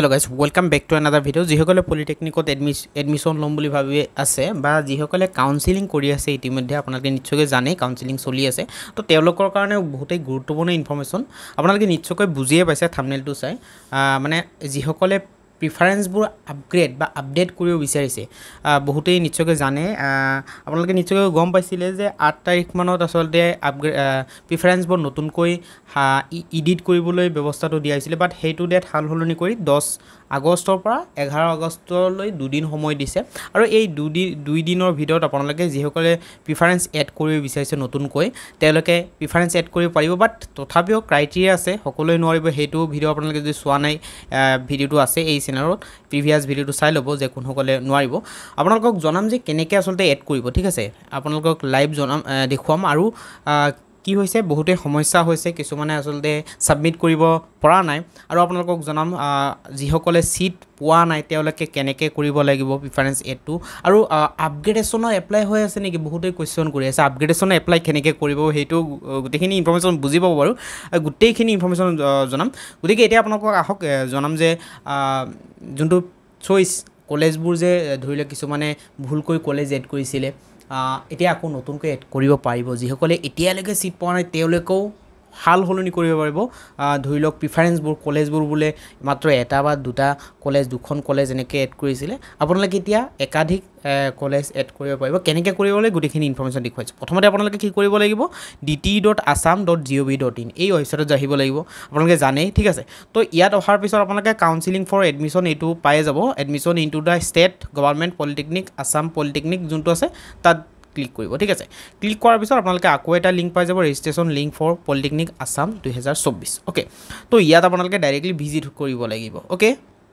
Hello guys, welcome back to another video. যিসকলে পলিটেকনিকত admission লম বুলি ভাবি আছে বা যিসকলে কাউন্সেলিং কৰি আছে ইতিমধ্যে আপোনালোকে নিশ্চয়কৈ জানে কাউন্সেলিং চলি আছে তো তেওঁলোকৰ কাৰণে বহুতেই গুৰুত্বপূৰ্ণ ইনফৰমেশন আপোনালোকে নিশ্চয়কৈ বুজিয়ে পাইছে থাম্বনেইলটো চাই মানে যিসকলে প্ৰিফাৰেন্সবোৰ আপগ্ৰেড বা আপডেট কৰিব বিচাৰিছে বহুতেই নিশ্চয়কৈ জানে আপোনালোকে নিশ্চয়কৈ গম পাইছিলে যে 8 তাৰিখ মানত আসলতে আপগ্ৰেড প্ৰিফাৰেন্সবোৰ নতুনকৈ এডিট কৰিবলৈ ব্যৱস্থাটো দিয়া হৈছিল বাট হেইটো ডেট হালহলনি কৰি 10 আগষ্টৰ পৰা 11 আগষ্টলৈ দুদিন সময় দিছে আৰু এই দুই দিনৰ ভিতৰত আপোনালোকে যিসকলে প্ৰিফাৰেন্স এড কৰিব বিচাৰিছে নতুনকৈ তেওঁলোকে প্ৰিফাৰেন্স এড কৰিব পাৰিব বাট তথাপিও ক্ৰাইটেৰিয়া আছে সকলোৱে নোৱাৰিব হেইটো ভিডিও আপোনালোকে যদি চোৱা নাই ভিডিওটো আছে এই চেনেলত প্ৰিভিয়াস ভিডিওটো চাই লব যে কোনসকলে নোৱাৰিব আপোনালোকক জনাম যে কেনেকৈ আসলতে এড কৰিব ঠিক আছে আপোনালোকক লাইভ জনাম দেখুৱাম আৰু কি হৈছে বহুতে সমস্যা হৈছে কিছুমানে আসলতে সাবমিট কৰিব পৰা নাই আৰু আপোনালোকক জনাম যিসকলে সিট পোৱা নাই তেওঁলোকে কেনেকৈ কৰিব লাগিব প্ৰিফাৰেন্স এডটো আৰু আপগ্ৰেডেশনৰ এপ্লাই হৈ আছে নেকি বহুতে কোৱেশ্চন কৰি আছে আপগ্ৰেডেশনৰ এপ্লাই কেনেকৈ কৰিব হেইটো গোটেইখিনি ইনফৰমেশন বুজি পাব বাৰু গোটেইখিনি ইনফৰমেশন জনাম গতিকে এতিয়া আপোনালোকক আহক জনাম যে যোনটো চইচ কলেজবোৰ যে ধৰিলে কিছুমানে ভুলকৈ কলেজ এড কৰিছিলে এতিয়া আকৌ নতুনকৈ এড কৰিব পাৰিব যিসকলে এতিয়ালৈকে সিট পোৱা নাই তেওঁলোকেও হাল হলনি কৰিব পাৰিব ধৰি লওক প্ৰিফাৰেন্সবোৰ কলেজবোৰ বুলে মাত্ৰ এটা বা দুটা কলেজ দুখন কলেজ এনেকৈ এড কৰিছিলে আপোনালোকে এতিয়া একাধিক কলেজ এড কৰিব পাৰিব কেনেকৈ কৰিবলৈ গুটেখিনি ইনফৰমেশন দেখুৱাইছো প্ৰথমতে আপোনালোকে কি কৰিব লাগিব dt.assam.gov.in এই ৱেবছাইটত যাহিব লাগিব আপোনালোকে জানে ঠিক আছে তো ইয়াত অহাৰ পিছত আপোনালোকে কাউন্সেলিং ফৰ এডমিশন এটো পাই যাব admission into the state government polytechnic Assam polytechnic যোনটো আছে তাত ক্লিক কৰিব ঠিক আছে ক্লিক কৰাৰ পিছত আপোনালোকে আকৌ এটা লিংক পাই যাব registration link for polytechnic Assam 2024 okay তো ইয়াত আপোনালোকে ডাইৰেক্টলি ভিজিট কৰিব লাগিব ওকে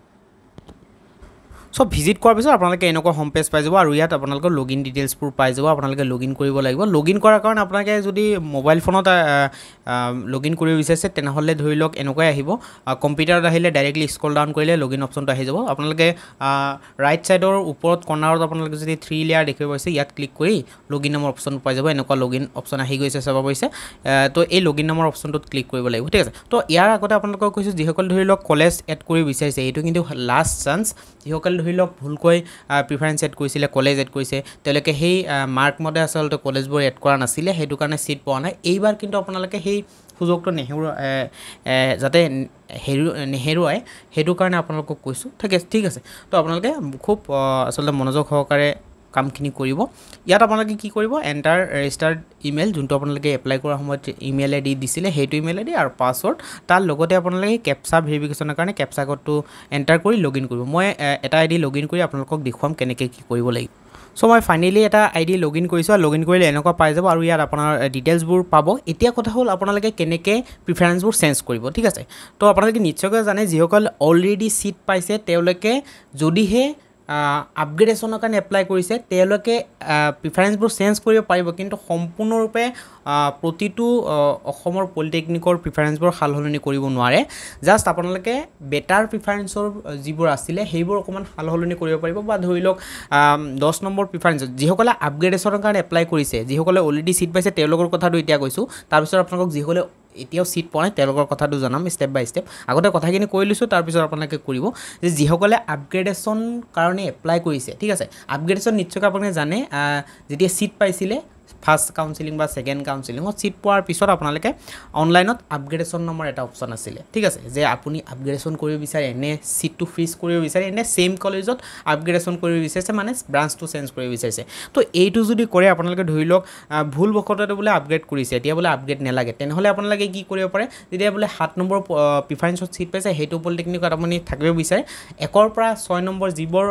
সো ভিজিট কৰাৰ পিছত আপোনালোকে এনেকুৱা হোম পেজ পাই যাব আৰু ইয়াত আপোনালোকৰ লগইন ডিটেইলছবোৰ পাই যাব আপোনালোকে লগইন কৰিব লাগিব লগইন কৰাৰ কাৰণে আপোনালোকে যদি মোবাইল ফোনত লগইন কৰিব বিচাৰিছে তেনেহলে ধৰি লওক এনেকৈ আহিব কম্পিউটাৰত আহিলে ডাইৰেক্টলি স্ক্ৰল ডাউন কৰিলে লগইন অপচনটো আহি যাব আপোনালোকে ৰাইট সাইডৰ ওপৰত কৰ্নাৰত আপোনালোকে যদি 3 লেয়াৰ দেখিব পাইছে ইয়াত ক্লিক কৰি লগইন নামৰ অপচন পাই যাব এনেকুৱা লগইন অপচন আহি গৈছে চাব পাইছে তো এই লগইন নামৰ অপচনটোত ক্লিক কৰিব লাগিব ঠিক আছে তো ইয়াৰ আগতে আপোনালোকক কৈছো যিসকল ধৰি লওক কলেজ এড কৰিব বিচাৰিছে এইটো কিন্তু লাষ্ট চান্স যিসকল ধৰি লওক ভুলকৈ প্ৰিফাৰেন্স এড কৰিছিলে কলেজ এড কৰিছে তেওঁলোকে হেই মাৰ্ক মতে আসলতে কলেজবোৰ এড কৰা নাছিলে হেতু কাৰণে সিট পোৱা নাই এইবাৰ কিন্তু আপোনালোকে হেই সুযোগটো যাতে নেহেৰুৱাই হেতু কাৰণে আপোনালোকক কৈছো ঠিক আছে তো আপোনালোকে খুব আসলতে মনোযোগ সহকাৰে কামখিনি কৰিব ইয়াত আপোনালোকে কি কৰিব এন্টাৰ ৰেজিষ্টাৰ্ড ইমেইল যোনটো আপোনালোকে এপ্লাই কৰাৰ সময়ত ইমেইল আইডি দিছিলে হেতু ইমেইল আইডি আৰু পাছৱৰ্ড তাৰ লগতে আপোনালোকে কেপচা ভেৰিফিকেচনৰ কাৰণে কেপচা কোডটো এন্টাৰ কৰি লগইন কৰিব মই এটা আইডি লগইন কৰি আপোনালোকক দেখুৱাম কেনেকৈ কি কৰিব লাগিব সো মই ফাইনালি এটা আইডি লগইন কৰিছো আৰু লগইন কৰিলে এনেকুৱা পাই যাব আৰু ইয়াত আপোনাৰ ডিটেইলছবোৰ পাব এতিয়া কথা হ'ল আপোনালোকে কেনেকৈ প্ৰিফাৰেন্সবোৰ চেঞ্জ কৰিব ঠিক আছে তো আপোনালোকে নিশ্চয়কৈ জানে যিসকল অলৰেডি সিট পাইছে তেওঁলোকে যদিহে আপগ্ৰেডেশনৰ কাৰণে এপ্লাই কৰিছে তেওঁলোকে প্ৰিফাৰেন্সবোৰ চেঞ্জ কৰিব পাৰিব কিন্তু সম্পূৰ্ণৰূপে প্ৰতিটো অসমৰ পলিটেকনিকৰ প্ৰিফাৰেন্সবোৰ হালহলনি কৰিব নোৱাৰে জাস্ট আপোনালোকে বেটাৰ প্ৰিফাৰেন্সৰ যিবোৰ আছিল হেইবোৰ অকমান হালহলনি কৰিব পাৰিব বা ধৰি লওক 10 নম্বৰ প্ৰিফাৰেন্স যিসকলে আপগ্ৰেডেশনৰ কাৰণে এপ্লাই কৰিছে যিসকলে অলৰেডি সিট পাইছে তেওঁলোকৰ কথাটো এতিয়া কৈছো তাৰ পিছত আপোনালোকক যিসকলে এতিয়াও সিট পোৱা নাই তেওঁলোকৰ কথাটো জনাম স্টেপ বাই স্টেপ আগতে কথাখিনি কৈ লৈছো তাৰ পিছত আপোনালোকে কৰিব যে যিসকলে আপগ্ৰেডেশন কাৰণে এপ্লাই কৰিছে ঠিক আছে আপগ্ৰেডেশন নিশ্চয়কৈ আপোনালোকে জানে যেতিয়া সিট পাইছিলে ফাৰ্স্ট কাউন্সেলিং বা সেকেন্ড কাউন্সেলিংত সিট পোৱাৰ পিছত আপোনালোকে অনলাইনত আপগ্ৰেডেশন নম্বৰ এটা অপচন আছিল ঠিক আছে যে আপুনি আপগ্ৰেডেশন কৰিব বিচাৰে এনে সিটটো ফ্ৰিজ কৰিব বিচাৰে এনে সেম কলেজত আপগ্ৰেডেশন কৰিব বিচাৰিছে মানে ব্ৰাঞ্চটো চেঞ্জ কৰিব বিচাৰিছে তো এইটো যদি কৰে আপোনালোকে ধৰি লওক ভুল বখততে বোলে আপগ্ৰেড কৰিছে এতিয়া বোলে আপগ্ৰেড নেলাগে তেনেহলে আপোনালোকে কি কৰিব পাৰে যেতিয়া বোলে 7 নম্বৰ প্ৰিফাৰেন্সত সিট পাইছে হেতু পলিটেকনিকত আপুনি থাকিব বিচাৰে 1 ৰ পৰা 6 নম্বৰ যিবোৰ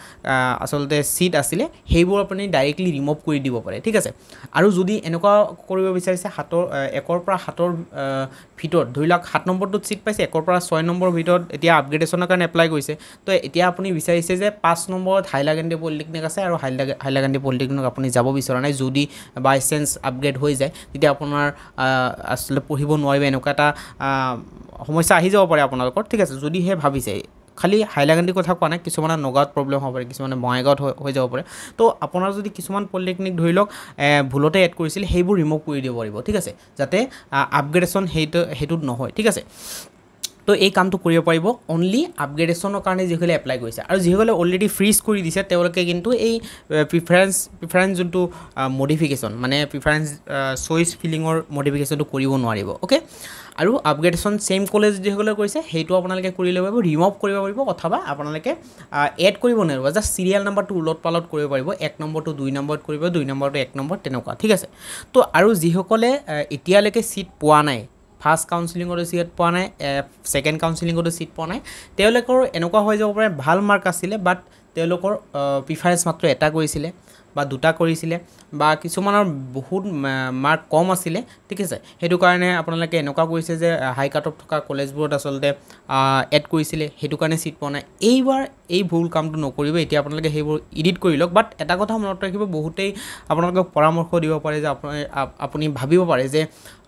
আসলতে সিট আছিল হেইবোৰ আপুনি ডাইৰেক্টলি ৰিমুভ কৰি দিব পাৰে ঠিক আছে আৰু যদি এনেকুৱা কৰিব বিচাৰিছে 1 ৰ পৰা 7 ৰ ভিতৰত ধৰি লওক 7 নম্বৰটোত সিট পাইছে 1 ৰ পৰা 6 নম্বৰ ভিতৰত এতিয়া আপগ্ৰেডেশনৰ কাৰণে এপ্লাই কৰিছে তো এতিয়া আপুনি বিচাৰিছে যে 5 নম্বৰত হাইলাকান্দি পলিটেকনিক আছে আৰু হাইলাকান্দি পলিটেকনিক আপুনি যাব বিচৰা নাই যদি বাই চান্স আপগ্ৰেড হৈ যায় তেতিয়া আপোনাৰ আসলে পঢ়িব নোৱাৰিব এনেকুৱা এটা সমস্যা আহি যাব পাৰে আপোনালোকৰ ঠিক আছে যদি হে ভাবিছে খালি হাইলাকান্দি কথা কোৱা নাই কিছুমান নগাঁৱত প্ৰবলেম হ'ব পাৰে কিছুমান বঙাইগাঁৱত হৈ যাব পাৰে তো আপোনাৰ যদি কিছুমান পলিটেকনিক ধৰি লওক ভুলতে এড কৰিছিল হেইবোৰ ৰিমুভ কৰি দিব পাৰিব ঠিক আছে যাতে আপগ্ৰেডেশন হেতুত নহয় ঠিক আছে তো তো এই কামটো কৰিব পাৰিব অনলি আপগ্ৰেডেশ্যনৰ কাৰণে যিসকলে এপ্লাই কৰিছে আৰু যিসকলে অলৰেডি ফ্ৰিজ কৰি দিছে তেওঁলোকে কিন্তু এই প্ৰিফাৰেঞ্চ যোনটো মডিফিকেশ্যন মানে প্ৰিফাৰেঞ্চ চইচ ফিলিঙৰ মডিফিকেশ্যনটো কৰিব নোৱাৰিব অ'কে আৰু আপগ্ৰেডেশ্যন ছেইম কলেজ যিসকলে কৰিছে সেইটো আপোনালোকে কৰি ল'ব পাৰিব ৰিমুভ কৰিব পাৰিব অথবা আপোনালোকে এড কৰিব নোৱাৰিব জাষ্ট চিৰিয়েল নাম্বাৰটো উলট পালট কৰিব পাৰিব 1 নম্বৰটো 2 নম্বৰত কৰিব 2 নম্বৰটো 1 নম্বৰ তেনেকুৱা ঠিক আছে তো আৰু যিসকলে এতিয়ালৈকে সিট পোৱা নাই ফাৰ্ষ্ট কাউন্সেলিঙৰ সিট পোৱা নাই সেকেন্ড কাউন্সেলিঙৰ সিট পোৱা নাই তেওঁলোকৰ এনেকুৱা হৈ যাব পাৰে ভাল মাৰ্ক আছিলে বাট তেওঁলোকৰ প্ৰিফাৰেন্স মাত্ৰ এটা কৰিছিলে বা দুটা কৰিছিলে বা কিছুমানৰ বহুত মাৰ্ক কম আছিলে ঠিক আছে হেতু কাৰণে আপোনালোকে এনেকুৱা কৰিছে যে হাই কাট অফ থকা কলেজবোৰত আসলতে এড কৰিছিলে হেতু কাৰণে সিট পোৱা নাই এইবাৰ এই ভুল কামটো নকৰিব এতিয়া আপোনালোকে হেবোৰ এডিট কৰি লওক বাট এটা কথা মনত ৰাখিব বহুতেই আপোনালোকক পৰামৰ্শ দিব পাৰে যে আপুনি ভাবিব পাৰে যে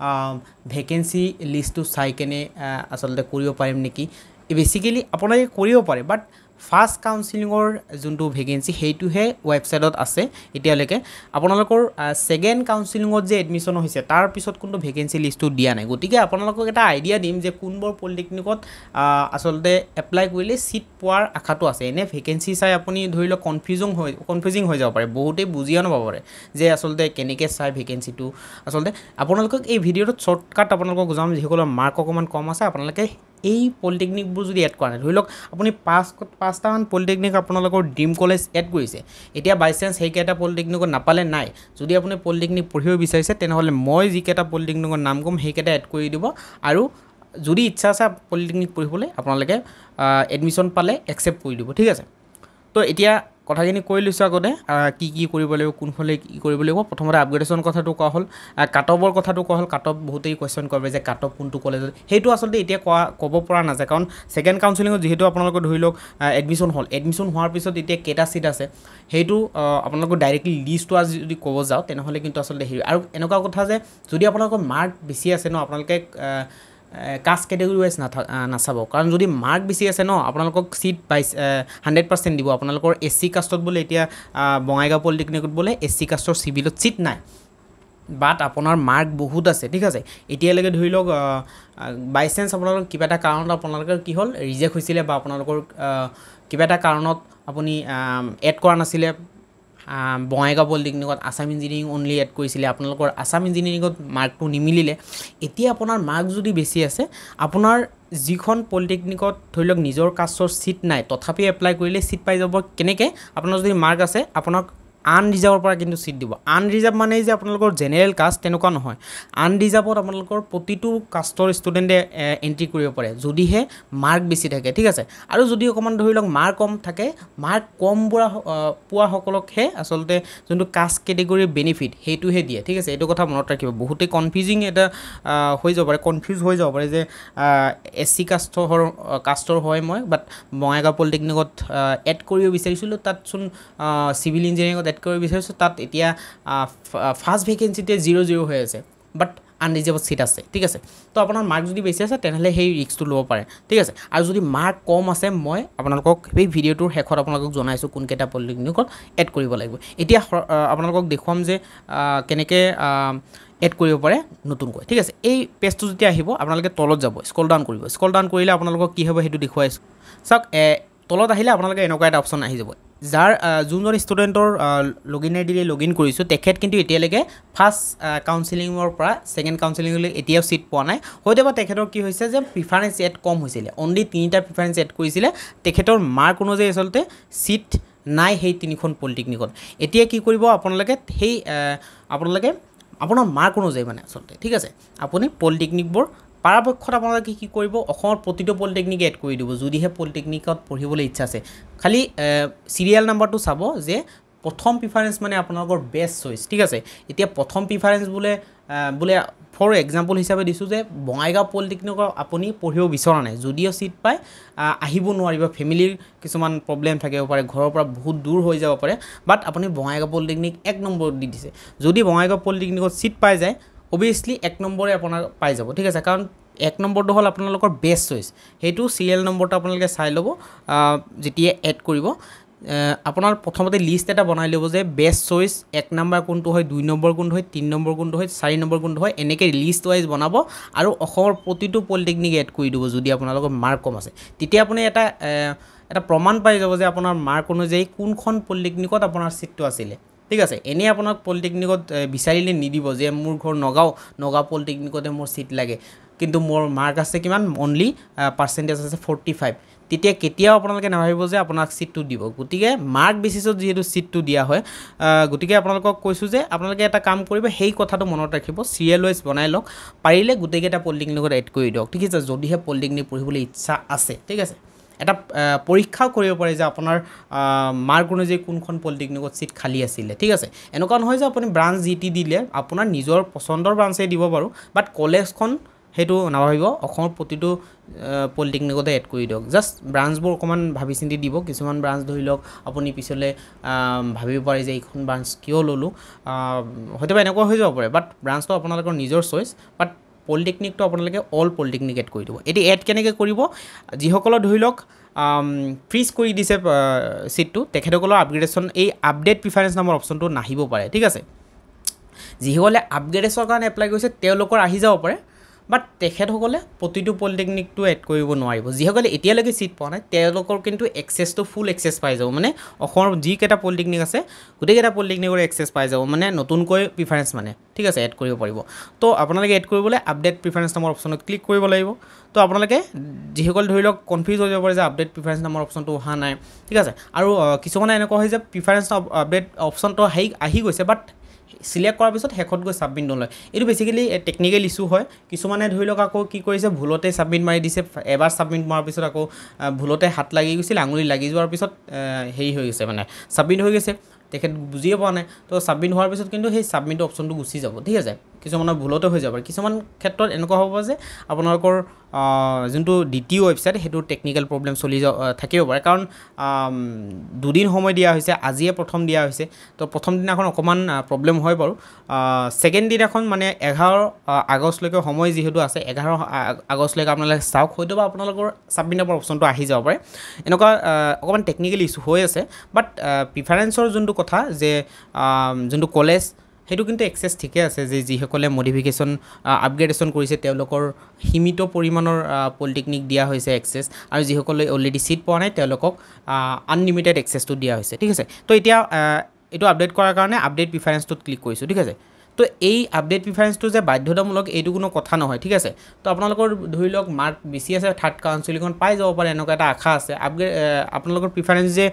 ভেকেন্সি লিষ্টটো চাই কেনে আসলতে কৰিব পাৰিম নেকি বেসিক্যালি আপোনালোকে কৰিব পাৰে বাট ফাৰ্ষ্ট কাউন্সেলিঙৰ যোনটো ভেকেন্সি হেইটোহে ৱেবসাইটত আছে এতিয়ালৈকে আপোনালোকৰ সেকেন্ড কাউন্সেলিঙত যে এডমিশন হৈছে তাৰ পিছত কোনো ভেকেন্সি লিষ্টটো দিয়া নাই গতিকে আপোনালোকক এটা আইডিয়া দিম যে কোনবোৰ পলিটেকনিকত আসলতে এপ্লাই কৰিলে সিট পোৱাৰ আশাটো আছে এনে ভেকেন্সি চাই আপুনি ধৰি লওক কনফিউজিং হৈ যাব পাৰে বহুতেই বুজিয়া নাপাব পাৰে যে আসলতে কেনেকৈ চাই ভেকেন্সিটো আসলতে আপোনালোকক এই ভিডিঅ'টোত শৰ্টকাট আপোনালোকক বুজাম যিসকলৰ মাৰ্ক অকমান কম আছে আপোনালোকে এই পলিটেকনিকবোৰ যদি এড কৰা নাই ধৰি লওক আপুনি পাঁচটামান পলিটেকনিক আপোনালোকৰ ড্ৰিম কলেজ এড কৰিছে এতিয়া বাই চান্স সেইকেইটা পলিটেকনিকত নাপালে নাই যদি আপুনি পলিটেকনিক পঢ়িব বিচাৰিছে তেনেহ'লে মই যিকেইটা পলিটেকনিকৰ নাম ক'ম সেইকেইটা এড কৰি দিব আৰু যদি ইচ্ছা আছে পলিটেকনিক পঢ়িবলৈ আপোনালোকে এডমিশ্যন পালে একচেপ্ট কৰি দিব ঠিক আছে তো এতিয়া কথাখিনি কৈ লৈছোঁ আগতে কি কি কৰিব লাগিব কোনফালে কি কৰিব লাগিব প্ৰথমতে আপগ্ৰেডেশ্যন কথাটো কোৱা হ'ল কাট অফৰ কথাটো কোৱা হ'ল কাট অফ বহুতেই কুৱেশ্যন কৰিব যে কাট অফ কোনটো কলেজত সেইটো আচলতে এতিয়া ক'ব পৰা নাযায় কাৰণ সেকেন্ড কাউন্সেলিঙত যিহেতু আপোনালোকৰ ধৰি লওক এডমিশ্যন হ'ল এডমিশ্যন হোৱাৰ পিছত এতিয়া কেইটা সিট আছে সেইটো আপোনালোকৰ ডাইৰেক্টলি লিষ্টটো আজি যদি ক'ব যাওঁ তেনেহ'লে কিন্তু আচলতে হেৰি আৰু এনেকুৱা কথা যে যদি আপোনালোকৰ মাৰ্ক বেছি আছে ন আপোনালোকে কাষ্ট কেটেগৰি ৱাইজ নাচাব কাৰণ যদি মাৰ্ক বেছি আছে ন আপোনালোকক সিট 100% দিব আপোনালোকৰ এসসি কাষ্টত বোলে এতিয়া বঙাইগাঁও পলিটেকনিকত বোলে এসসি কাষ্টৰ সিভিলত সিট নাই বাট আপোনাৰ মাৰ্ক বহুত আছে ঠিক আছে এতিয়ালৈকে ধৰি লওক বাই চান্স আপোনালোকৰ কিবা এটা কাৰণত আপোনালোকৰ কি হ'ল ৰিজেক্ট হৈছিলে বা আপোনালোকৰ কিবা এটা কাৰণত আপুনি এড কৰা নাছিলে বঙাইগাঁও পলিটেকনিকত আসাম ইঞ্জিনিয়াৰিং অনলি এড কৰিছিলে আপোনালোকৰ আসাম ইঞ্জিনিয়াৰিঙত মাৰ্কটো নিমিলিলে এতিয়া আপোনাৰ মাৰ্ক যদি বেছি আছে আপোনাৰ যিখন পলিটেকনিকত ধৰি লওক নিজৰ কাষ্টৰ সিট নাই তথাপি এপ্লাই কৰিলে সিট পাই যাব কেনেকৈ আপোনাৰ যদি মাৰ্ক আছে আপোনাক আনৰিজাৰ্ভৰ পৰা কিন্তু সিট দিব আনৰিজাৰ্ভ মানে যে আপোনালোকৰ জেনেৰেল কাষ্ট তেনেকুৱা নহয় আনৰিজাৰ্ভত আপোনালোকৰ প্ৰতিটো কাষ্টৰ ষ্টুডেণ্টে এণ্ট্ৰি কৰিব পাৰে যদিহে মাৰ্ক বেছি থাকে ঠিক আছে আৰু যদি অকণমান ধৰি লওক মাৰ্ক কম থাকে মাৰ্ক কম পোৱা সকলকহে আচলতে যোনটো কাষ্ট কেটেগৰীৰ বেনিফিট সেইটোহে দিয়ে ঠিক আছে এইটো কথা মনত ৰাখিব বহুতেই কনফিউজিং এটা হৈ যাব পাৰে কনফিউজ হৈ যাব পাৰে যে এসসি কাষ্টৰ হয় মই বাট বঙাইগাঁও পলিটেকনিকত এড কৰিব বিচাৰিছিলোঁ তাতচোন চিভিল ইঞ্জিনিয়াৰিঙত এড কৰিব বিচাৰিছোঁ তাত এতিয়া ফাৰ্ষ্ট ভেকেন্সিতে 0-0 হৈ আছে বাট আনৰিজাৰ্ভড সিট আছে ঠিক আছে তো আপোনাৰ মাৰ্ক যদি বেছি আছে তেনেহ'লে সেই ৰিস্কটো ল'ব পাৰে ঠিক আছে আৰু যদি মাৰ্ক কম আছে মই আপোনালোকক এই ভিডিঅ'টোৰ শেষত আপোনালোকক জনাইছোঁ কোনকেইটা পলিটেকনিকত এড কৰিব লাগিব এতিয়া আপোনালোকক দেখুৱাম যে কেনেকৈ এড কৰিব পাৰে নতুনকৈ ঠিক আছে এই পেজটো যেতিয়া আহিব আপোনালোকে তলত যাব স্ক্ৰল ডাউন কৰিব স্ক্ৰল ডাউন কৰিলে আপোনালোকক কি হ'ব সেইটো দেখুৱাইছোঁ চাওক তলত আহিলে আপোনালোকে এনেকুৱা এটা অপশ্যন আহি যাব যাৰ যোনজন ষ্টুডেণ্টৰ লগইন আই ডি লগইন কৰিছোঁ তেখেত কিন্তু এতিয়ালৈকে ফাৰ্ষ্ট কাউন্সেলিঙৰ পৰা সেকেন্ড কাউন্সেলিঙলৈ এতিয়াও সিট পোৱা নাই হয়তো বা তেখেতৰ কি হৈছে যে প্ৰিফাৰেঞ্চ এড কম হৈছিলে অনলি 3টা প্ৰিফাৰেঞ্চ এড কৰিছিলে তেখেতৰ মাৰ্ক অনুযায়ী আচলতে সিট নাই সেই 3খন পলিটেকনিকত এতিয়া কি কৰিব আপোনালোকে সেই আপোনাৰ মাৰ্ক অনুযায়ী মানে আচলতে ঠিক আছে আপুনি পলিটেকনিকবোৰ পৰাপক্ষত আপোনালোকে কি কৰিব অসমৰ প্ৰতিটো পলিটেকনিক এড কৰি দিব যদিহে পলিটেকনিকত পঢ়িবলৈ ইচ্ছা আছে খালি সিৰিয়েল নাম্বাৰটো চাব যে প্ৰথম প্ৰিফাৰেঞ্চ মানে আপোনালোকৰ বেষ্ট চইচ ঠিক আছে এতিয়া প্ৰথম প্ৰিফাৰেঞ্চ বোলে ফৰ এক্সাম্পল হিচাপে দিছোঁ যে বঙাইগাঁও পলিটেকনিকৰ আপুনি পঢ়িব বিচৰা নাই যদিও সিট পায় আহিব নোৱাৰিব ফেমিলিৰ কিছুমান প্ৰব্লেম থাকিব পাৰে ঘৰৰ পৰা বহুত দূৰ হৈ যাব পাৰে বাট আপুনি বঙাইগাঁও পলিটেকনিক 1 নম্বৰত দি দিছে যদি বঙাইগাঁও পলিটেকনিকত সিট পাই যায় অবভিয়াছলি 1 নম্বৰে আপোনাৰ পাই যাব ঠিক আছে কাৰণ 1 নম্বৰটো হ'ল আপোনালোকৰ বেষ্ট চইচ সেইটো সিৰিয়েল নম্বৰটো আপোনালোকে চাই ল'ব যেতিয়া এড কৰিব আপোনাৰ প্ৰথমতে লিষ্ট এটা বনাই ল'ব যে বেষ্ট চইচ 1 নম্বৰ কোনটো হয় 2 নম্বৰ কোনটো হয় 3 নম্বৰ কোনটো হয় 4 নম্বৰ কোনটো হয় এনেকৈ লিষ্ট ৱাইজ বনাব আৰু অসমৰ প্ৰতিটো পলিটেকনিক এড কৰি দিব যদি আপোনালোকৰ মাৰ্ক কম আছে তেতিয়া আপুনি এটা প্ৰমাণ পাই যাব যে আপোনাৰ মাৰ্ক অনুযায়ী কোনখন পলিটেকনিকত আপোনাৰ সিটটো আছিল ঠিক আছে এনে আপোনাক পলিটেকনিকত বিচাৰিলে নিদিব যে মোৰ ঘৰ নগাঁও পলিটেকনিকতে মোৰ সিট লাগে কিন্তু মোৰ মাৰ্ক আছে কিমান অনলি পাৰ্সেন্টেজ আছে 45 তেতিয়া কেতিয়াও আপোনালোকে নাভাবিব যে আপোনাক সিটটো দিব গতিকে মাৰ্ক বেচিছত যেহেতু সিটটো দিয়া হয় গতিকে আপোনালোকক কৈছো যে আপোনালোকে এটা কাম কৰিব সেই কথাটো মনত ৰাখিব সিৰিয়েল ওয়াইজ বনাই লওক পাৰিলে গোটেইকেইটা পলিটেকনিকত এড কৰি দিয়ক ঠিক আছে যদিহে পলিটেকনিক পঢ়িবলৈ ইচ্ছা আছে ঠিক আছে এটা পৰীক্ষা কৰিব পাৰে যে আপোনাৰ মাৰ্ক অনুযায়ী কোনখন পলিটেকনিকত সিট খালি আছিল ঠিক আছে এনেকুৱা নহয় যে আপুনি ব্ৰাঞ্চ জিটি দিলে আপোনাৰ নিজৰ পছন্দৰ ব্ৰাঞ্চে দিব বাৰু বাট কলেজখন হেতু নাভাবিব অসমৰ প্ৰতিটো পলিটেকনিকতে এড কৰি দিয়ক জাস্ট ব্ৰাঞ্চবোৰ অকমান ভাবি চিন্তি দিব কিছুমান ব্ৰাঞ্চ ধৰি লওক আপুনি পিছলে ভাবিব পাৰে যে এইখন ব্ৰাঞ্চ কিয় ললো হয়তো এনেকুৱা হৈ যাব পাৰে বাট ব্ৰাঞ্চটো আপোনালোকৰ নিজৰ চইচ বাট পলিটেকনিকটো আপোনালোকে অল পলিটেকনিক এড কৰি দিব এটি এড কেনেকৈ কৰিব যিসকলৰ ধৰি লওক ফ্ৰিজ কৰি দিছে সিটটো তেখেতসকলৰ আপগ্ৰেডেশন এই আপডেট প্ৰিফাৰেন্স নামৰ অপচনটো নাহিব পাৰে ঠিক আছে যিসকলে আপগ্ৰেডেশনৰ কাৰণে এপ্লাই কৰিছে তেওঁলোকৰ আহি যাব পাৰে বাট তেখেতসকলে প্ৰতিটো পলিটেকনিকটো এড কৰিব নোৱাৰিব যিসকলে এতিয়ালৈকে সিট পোৱা নাই তেওঁলোকৰ কিন্তু এক্সেছটো ফুল এক্সেছ পাই যাব মানে অসমৰ যি কেটা পলিটেকনিক আছে গোটেইকেইটা পলিটেকনিকৰ এক্সেছ পাই যাব মানে নতুনকৈ প্ৰিফাৰেন্স মানে ঠিক আছে এড কৰিব পাৰিব তো আপোনালোকে এড কৰিবলৈ আপডেট প্ৰিফাৰেন্স নামৰ অপচনত ক্লিক কৰিব লাগিব তো আপোনালোকে যিসকল ধৰি লওক কনফিউজ হৈ যাব পাৰে যে আপডেট প্ৰিফাৰেন্স নামৰ অপচনটো অহা নাই ঠিক আছে আৰু কিছুমানে এনেকুৱা হয় যে প্ৰিফাৰেন্স আপডেট অপচনটো আহি গৈছে বাট সিলেক্ট কৰাৰ পিছত হেকত গৈ সাবমিট নলয় এটো বেসিক্যালি টেকনিক্যাল ইস্যু হয় কিছুমানে ধৰি লওক আকৌ কি কৰিছে ভুলতে সাবমিট মাৰি দিছে এবাৰ সাবমিট মাৰাৰ পিছত আকৌ ভুলতে হাত লাগি গৈছিল আঙুলি লাগি যোৱাৰ পিছত হেৰি হৈ গৈছে মানে সাবমিট হৈ গৈছে তেখেত বুজিয়ে পোৱা নাই তো সাবমিট হোৱাৰ পিছত কিন্তু সেই সাবমিট অপচনটো গুচি যাব ঠিক আছে কিছুমানৰ ভুলতে হৈ যাব কিছুমান ক্ষেত্ৰত এনেকুৱা হ'ব যে আপোনালোকৰ যোনটো দ্বিতীয় ওয়েবসাইট হেতু টেকনিক্যাল প্ৰবলেম চলি থাকিব পাৰে কাৰণ দুদিন সময় দিয়া হৈছে আজিয়ে প্ৰথম দিয়া হৈছে তো প্ৰথম দিনাখন অকমান প্ৰবলেম হয় বাৰু সেকেন্ড দিনাখন মানে 11 আগষ্টলৈকে সময় যেহেতু আছে 11 আগষ্টলৈকে আপোনালোকে চাওক হয়তো বা আপোনালোকৰ সাবমিটৰ অপচনটো আহি যাব পাৰে এনেকুৱা অকমান টেকনিক্যাল ইস্যু হৈ আছে বাট প্ৰিফাৰেন্সৰ যোনটো কথা যে যোনটো কলেজ হেতু কিন্তু এক্সেছ ঠিকে আছে যে যিসকলে মডিফিকেশন আপগ্ৰেডেশন কৰিছে তেওঁলোকৰ সীমিত পৰিমাণৰ পলিটেকনিক দিয়া হৈছে এক্সেছ আৰু যিসকলে অলৰেডি সিট পোৱা নাই তেওঁলোকক আনলিমিটেড এক্সেছটো দিয়া হৈছে ঠিক আছে তো এতিয়া এটো আপডেট কৰাৰ কাৰণে আপডেট প্ৰিফাৰেন্সটোত ক্লিক কৰিছো ঠিক আছে তো এই আপডেট প্ৰিফাৰেন্সটো যে বাধ্যতামূলক এইটো কোনো কথা নহয় ঠিক আছে তো আপোনালোকৰ ধৰি লওক মাৰ্ক বেছি আছে থাৰ্ড কাউন্সিলিংখন পাই যাব পাৰে এনেকুৱা এটা আশা আছে আপোনালোকৰ প্ৰিফাৰেন্স যে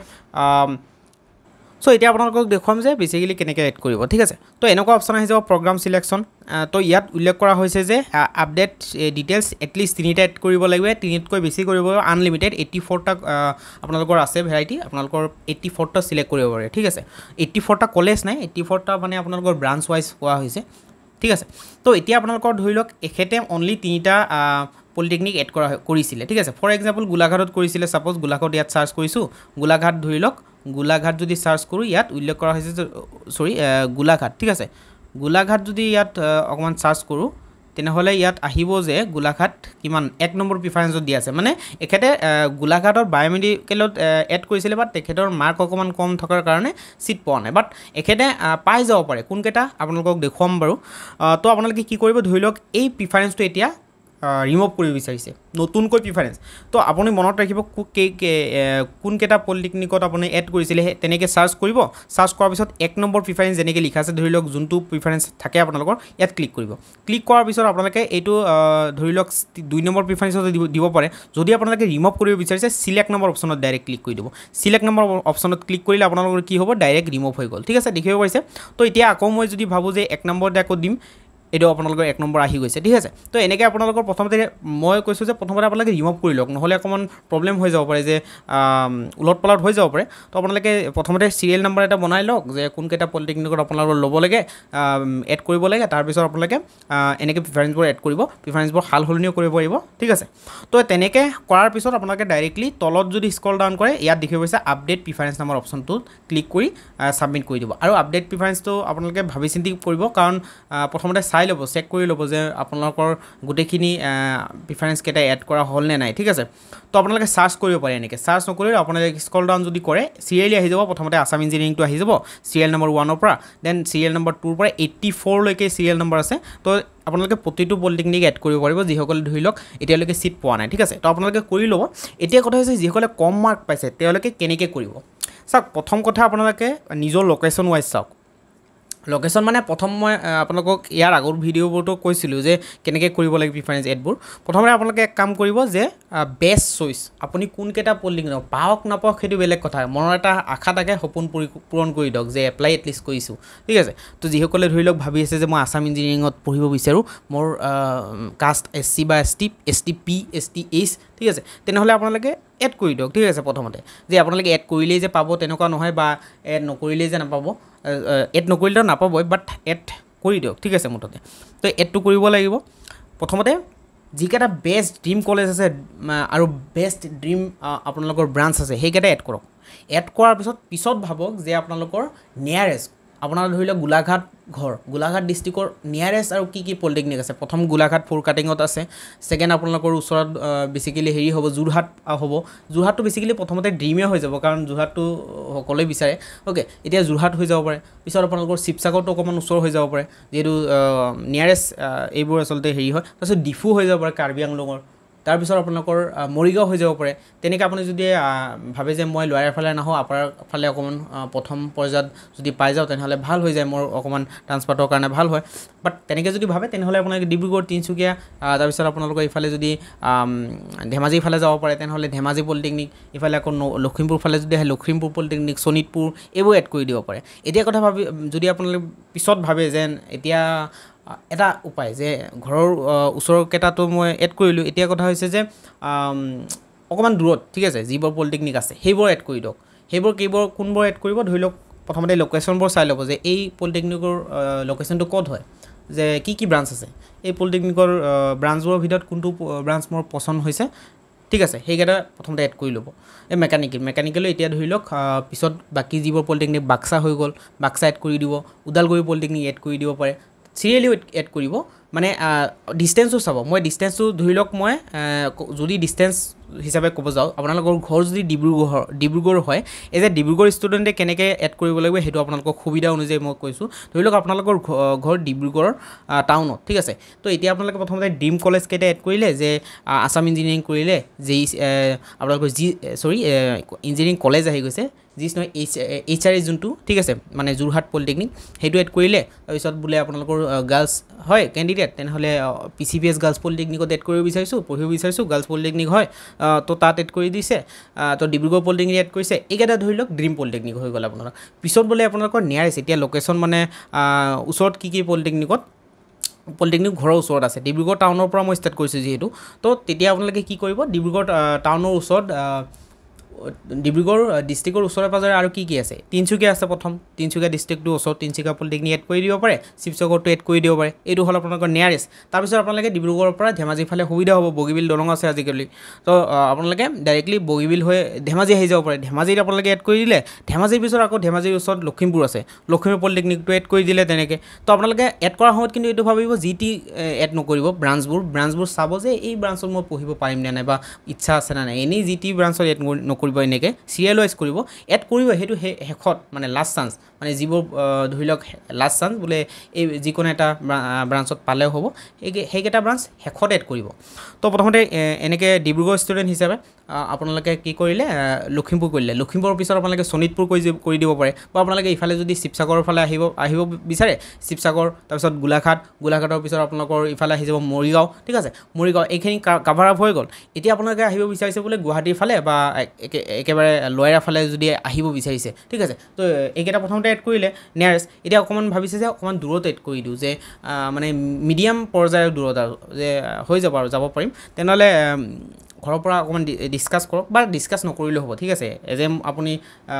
সো এতিয়া আপোনালোকক দেখুৱাম যে বেসিক্যালি কেনেকৈ এড কৰিব ঠিক আছে তো এনেকুৱা অপচন আহি যাব প্ৰগ্ৰাম সিলেকশন তো ইয়াত উল্লেখ কৰা হৈছে যে আপডেট ডিটেইলছ এটলিষ্ট 3টা এড কৰিব লাগিব 3তকৈ বেছি কৰিব আনলিমিটেড 84টা আপোনালোকৰ আছে ভেৰাইটি আপোনালোকৰ 84টা সিলেক্ট কৰিব পাৰে ঠিক আছে 84টা কলেজ নাই 84টা মানে আপোনালোকৰ ব্ৰাঞ্চ ওয়াইজ কোৱা হৈছে ঠিক আছে তো এতিয়া আপোনালোকৰ ধৰি লওক এখেতে অনলি 3টা পলিটেকনিক এড কৰিছিলে ঠিক আছে ফৰ এক্সাম্পল গোলাঘাটত কৰিছিলে সাপোজ গোলাঘাট ইয়াত সাৰ্চ কৰিছো গোলাঘাট ধৰি লওক গোলাঘাট যদি সাৰ্চ কৰো ইয়াত উল্লেখ কৰা হৈছে সৰি গোলাঘাট ঠিক আছে গোলাঘাট যদি ইয়াত অকমান সাৰ্চ কৰো তেনেহলে ইয়াত আহিব যে গোলাঘাট কিমান 1 নম্বৰ প্ৰিফাৰেন্সত দিয়া আছে মানে এখেতে গোলাঘাটৰ বায়োমেডিকেলত এড কৰিছিলে বাট তেখেতৰ মাৰ্ক অকমান কম থকাৰ কাৰণে সিট পোৱা নাই বাট এখেতে পাই যাব পাৰে কোনকেটা আপোনালোকক দেখুৱাম বাৰু তো আপোনালোকে কি কৰিব ধৰি লওক এই প্ৰিফাৰেন্সটো এতিয়া ৰিমুভ কৰিব বিচাৰিছে নতুনকৈ প্ৰিফাৰেন্স তো আপুনি মনত ৰাখিব কোনকেটা পলিটেকনিকত আপুনি এড কৰিছিলে তেনেকে সাৰ্চ কৰিব সাৰ্চ কৰাৰ পিছত 1 নম্বৰ প্ৰিফাৰেন্স যেনেকৈ লিখা আছে ধৰি লওক যোনটো প্ৰিফাৰেন্স থাকে আপোনালোকৰ ইয়াত ক্লিক কৰিব ক্লিক কৰাৰ পিছত আপোনালোকে এইটো ধৰি লওক 2 নম্বৰ প্ৰিফাৰেন্সত দিব পাৰে যদি আপোনালোকে ৰিমুভ কৰিব বিচাৰিছে সিলেক্ট নম্বৰ অপচনত ডাইৰেক্ট ক্লিক কৰি দিব সিলেক্ট নম্বৰ অপচনত ক্লিক কৰিলে আপোনালোকৰ কি হ'ব ডাইৰেক্ট ৰিমুভ হৈ গ'ল ঠিক আছে দেখিব পাৰিছে তো এতিয়া আকৌ মই যদি ভাবো যে 1 নম্বৰ আকৌ দিম এটো আপোনালোকৰ 1 নম্বৰ আহি গৈছে ঠিক আছে তো এনেকৈ আপোনালোকৰ প্ৰথমতে মই কৈছো যে প্ৰথমতে আপোনালোকে ৰিমুভ কৰি লওক নহলে অকমান প্ৰবলেম হৈ যাব পাৰে যে উলট পালট হৈ যাব পাৰে তো আপোনালোকে প্ৰথমতে সিৰিয়েল নম্বৰ এটা বনাই লওক যে কোনকেটা পলিটেকনিকত আপোনালোকৰ ল'ব লাগে এড কৰিব লাগে তাৰ পিছত আপোনালোকে এনেকৈ প্ৰিফাৰেন্সবোৰ এড কৰিব প্ৰিফাৰেন্সবোৰ হাল হলনিও কৰিব পাৰিব ঠিক আছে তো তেনেকৈ কৰাৰ পিছত আপোনালোকে ডাইৰেক্টলি তলত যদি স্ক্ৰল ডাউন কৰে ইয়াত দেখিব পাইছে আপডেট প্ৰিফাৰেন্স নামৰ অপচনটোত ক্লিক কৰি সাবমিট কৰি দিব আৰু আপডেট প্ৰিফাৰেন্সটো আপোনালোকে ভাবি চিন্তি কৰিব কাৰণ প্ৰথমতে চাই ল'ব চেক কৰি ল'ব যে আপোনালোকৰ গোটেইখিনি প্ৰিফাৰেঞ্চ কেইটা এড কৰা হ'ল নে নাই ঠিক আছে তো আপোনালোকে সাৰ্চ কৰিব পাৰে এনেকৈ সাৰ্চ নকৰিলে আপোনালোকে স্ক্ৰল ডাউন যদি কৰে চিৰিয়েলি আহি যাব প্ৰথমতে আসাম ইঞ্জিনিয়াৰিংটো আহি যাব চিৰিয়েল নম্বৰ 1 ৰ পৰা দেন চিৰিয়েল নম্বৰ 2 ৰ পৰা 84 লৈকে চিৰিয়েল নম্বৰ আছে তো আপোনালোকে প্ৰতিটো পলিটেকনিক এড কৰিব পাৰিব যিসকলে ধৰি লওক এতিয়ালৈকে সিট পোৱা নাই ঠিক আছে তো আপোনালোকে কৰি ল'ব এতিয়া কথা হৈছে যিসকলে কম মাৰ্ক পাইছে তেওঁলোকে কেনেকৈ কৰিব চাওক প্ৰথম কথা আপোনালোকে নিজৰ লোকেশ্যন ৱাইজ চাওক লোকেশ্যন মানে প্ৰথম মই আপোনালোকক ইয়াৰ আগৰ ভিডিঅ'বোৰতো কৈছিলোঁ যে কেনেকৈ কৰিব লাগে প্ৰিফাৰেঞ্চ এডবোৰ প্ৰথমতে আপোনালোকে এক কাম কৰিব যে বেষ্ট চইচ আপুনি কোনকেইটা পলিটেকনিক পাওক নাপাওক সেইটো বেলেগ কথা মনৰ এটা আশা থাকে সপোন পূৰণ কৰি দিয়ক যে এপ্লাই এটলিষ্ট কৰিছোঁ ঠিক আছে তো যিসকলে ধৰি লওক ভাবি আছে যে মই আসাম ইঞ্জিনিয়াৰিঙত পঢ়িব বিচাৰোঁ মোৰ কাষ্ট SC বা ST P ST H ঠিক আছে তেনেহ'লে আপোনালোকে এড কৰি দিয়ক ঠিক আছে প্ৰথমতে যে আপোনালোকে এড কৰিলেই যে পাব তেনেকুৱা নহয় বা এড নকৰিলেই যে নাপাব এড নকৰিলেতো নাপাবই বাট এড কৰি দিয়ক ঠিক আছে মুঠতে তো এডটো কৰিব লাগিব প্ৰথমতে যিকেইটা বেষ্ট ড্ৰিম কলেজ আছে আৰু বেষ্ট ড্ৰিম আপোনালোকৰ ব্ৰাঞ্চ আছে সেইকেইটা এড কৰক এড কৰাৰ পিছত ভাবক যে আপোনালোকৰ নিয়াৰেষ্ট আপোনাৰ ধৰি লওক গোলাঘাট ডিষ্ট্ৰিক্টৰ নিয়াৰেষ্ট আৰু কি পলিটেকনিক আছে প্ৰথম গোলাঘাট ফ'ৰ কাটিঙত আছে ছেকেণ্ড আপোনালোকৰ ওচৰত বেছিকেলি হেৰি হ'ব যোৰহাট হ'ব যোৰহাটটো বেছিকেলি প্ৰথমতে ড্ৰিমে হৈ যাব কাৰণ যোৰহাটটো সকলোৱে বিচাৰে অ'কে এতিয়া যোৰহাট হৈ যাব পাৰে পিছত আপোনালোকৰ শিৱসাগৰটো অকণমান ওচৰ হৈ যাব পাৰে যিহেতু নিয়াৰেষ্ট এইবোৰ আচলতে হেৰি হয় তাৰপিছত ডিফু হৈ যাব পাৰে কাৰ্বি আংলঙৰ তাৰপিছত আপোনালোকৰ মৰিগাঁও হৈ যাব পাৰে তেনেকৈ আপুনি যদি ভাবে যে মই লোৱাৰ ফালে নাহোঁ আপাৰ ফালে অকণমান প্ৰথম পৰ্যায়ত যদি পাই যাওঁ তেনেহ'লে ভাল হৈ যায় মোৰ অকণমান ট্ৰান্সপৰ্টৰ কাৰণে ভাল হয় বাট তেনেকৈ যদি ভাবে তেনেহ'লে আপোনালোকে ডিব্ৰুগড় তিনিচুকীয়া তাৰপিছত আপোনালোকৰ ইফালে যদি ধেমাজিৰ ফালে যাব পাৰে তেনেহ'লে ধেমাজি পলিটেকনিক ইফালে আকৌ লখিমপুৰ ফালে যদি আহে লখিমপুৰ পলিটেকনিক শোণিতপুৰ এইবোৰ এড কৰি দিব পাৰে এতিয়া কথা যদি আপোনালোকে পিছত ভাবে যেন এতিয়া এটা উপায় যে ঘৰৰ ওচৰকেইটাতো মই এড কৰিলোঁ এতিয়া কথা হৈছে যে অকণমান দূৰত ঠিক আছে যিবোৰ পলিটেকনিক আছে সেইবোৰ এড কৰি দিয়ক কোনবোৰ এড কৰিব ধৰি লওক প্ৰথমতে লোকেশ্যনবোৰ চাই ল'ব যে এই পলিটেকনিকৰ লোকেশ্যনটো ক'ত হয় যে কি ব্ৰাঞ্চ আছে এই পলিটেকনিকৰ ব্ৰাঞ্চবোৰৰ ভিতৰত কোনটো ব্ৰাঞ্চ মোৰ পচন্দ হৈছে ঠিক আছে সেইকেইটা প্ৰথমতে এড কৰি ল'ব এই মেকানিকেলো এতিয়া ধৰি লওক পিছত বাকী যিবোৰ পলিটেকনিক বাক্সা হৈ গ'ল বাক্সা এড কৰি দিব ওদালগুৰি পলিটেকনিক এড কৰি দিব পাৰে চিৰিয়েলি এড কৰিব মানে ডিষ্টেঞ্চটো চাব মই ডিষ্টেঞ্চটো ধৰি লওক মই যদি ডিষ্টেঞ্চ হিচাপে ক'ব যাওঁ আপোনালোকৰ ঘৰ যদি ডিব্ৰুগড় হয় এই যে ডিব্ৰুগড় ষ্টুডেণ্টে কেনেকৈ এড কৰিব লাগিব সেইটো আপোনালোকৰ সুবিধা অনুযায়ী মই কৈছোঁ ধৰি লওক আপোনালোকৰ ঘৰ ডিব্ৰুগড় টাউনত ঠিক আছে তো এতিয়া আপোনালোকে প্ৰথমতে ড্ৰিম কলেজ কেইটা এড কৰিলে যে আসাম ইঞ্জিনিয়াৰিং কৰিলে যে আপোনালোকৰ ইঞ্জিনিয়াৰিং কলেজ আহি গৈছে নহয় HRA যোনটো ঠিক আছে মানে যোৰহাট পলিটেকনিক সেইটো এড কৰিলে তাৰপিছত বোলে আপোনালোকৰ গাৰ্লছ হয় কেণ্ডিডেট তেনেহ'লে PCPS গাৰ্লছ পলিটেকনিকত এড কৰিব পঢ়িব বিচাৰিছোঁ গাৰ্লছ পলিটেকনিক হয় তো তাত এড কৰি দিছে তো ডিব্ৰুগড় পলিটেকনিক এড কৰিছে এইকেইটা ধৰি লওক ড্ৰিম পলিটেকনিক হৈ গ'ল আপোনালোকৰ পিছত বোলে আপোনালোকৰ নিয়াৰেষ্ট এতিয়া লোকেশ্যন মানে ওচৰত কি পলিটেকনিক ঘৰৰ ওচৰত আছে ডিব্ৰুগড় টাউনৰ পৰা মই ষ্টাৰ্ট কৰিছোঁ যিহেতু তো তেতিয়া আপোনালোকে কি কৰিব ডিব্ৰুগড় টাউনৰ ওচৰত ডিব্ৰুগড় ডিষ্ট্ৰিক্টৰ ওচৰে পাজৰে আৰু কি আছে তিনিচুকীয়া আছে প্ৰথম তিনিচুকীয়া ডিষ্ট্ৰিক্টটো ওচৰত তিনিচুকীয়া পলিটেকনিক এড কৰি দিব পাৰে শিৱসাগৰটো এড কৰি দিব পাৰে এইটো হ'ল আপোনালোকৰ নিয়াৰেষ্ট তাৰপিছত আপোনালোকে ডিব্ৰুগড়ৰ পৰা ধেমাজিৰ ফালে সুবিধা হ'ব বগীবিল দলং আছে আজিকালি তো আপোনালোকে ডাইৰেক্টলি বগীবিল হৈ ধেমাজি আহি যাব পাৰে ধেমাজিত আপোনালোকে এড কৰি দিলে ধেমাজিৰ পিছত আকৌ ধেমাজিৰ ওচৰত লখিমপুৰ আছে লখিমপুৰ পলিটেকনিকটো এড কৰি দিলে তেনেকৈ তো আপোনালোকে এড কৰাৰ সময়ত কিন্তু এইটো ভাবিব টি এড নকৰিব ব্ৰাঞ্চবোৰ চাব যে এই ব্ৰাঞ্চত মই পঢ়িব পাৰিম নে নাই বা ইচ্ছা আছে নে নাই এনেই টি ব্ৰাঞ্চত এড নকৰিব এনেকৈ চিৰিয়েল ৱাইজ কৰিব এড কৰিব সেইটো শেষত মানে লাষ্ট চান্স মানে যিবোৰ ধৰি লওক লাষ্ট চান্স বোলে এই যিকোনো এটা ব্ৰাঞ্চত পালেও হ'ব সেইকেইটা ব্ৰাঞ্চ শেষত এড কৰিব তো প্ৰথমতে এনেকৈ ডিব্ৰুগড় ষ্টুডেণ্ট হিচাপে আপোনালোকে কি কৰিলে লখিমপুৰ কৰিলে লখিমপুৰৰ পিছত আপোনালোকে শোণিতপুৰ কৰি দিব পাৰে বা আপোনালোকে ইফালে যদি শিৱসাগৰৰ ফালে আহিব বিচাৰে শিৱসাগৰ তাৰপিছত গোলাঘাটৰ পিছত আপোনালোকৰ ইফালে আহি যাব মৰিগাঁও ঠিক আছে মৰিগাঁও এইখিনি কাভাৰ আপ হৈ গ'ল এতিয়া আপোনালোকে আহিব বিচাৰিছে বোলে গুৱাহাটীৰ ফালে বা একেবাৰে লয়াৰৰ ফালে যদি আহিব বিচাৰিছে ঠিক আছে তো এইকেইটা প্ৰথমতে এড কৰিলে নিয়াৰেষ্ট এতিয়া অকণমান ভাবিছে যে অকণমান দূৰত এড কৰি দিওঁ যে মানে মিডিয়াম পৰ্যায়ৰ দূৰত আৰু যে হৈ যাব আৰু যাব পাৰিম তেনেহ'লে ঘৰৰ পৰা অকণমান ডিছকাছ কৰক বা ডিছকাছ নকৰিলেও হ'ব ঠিক আছে এজ আপুনি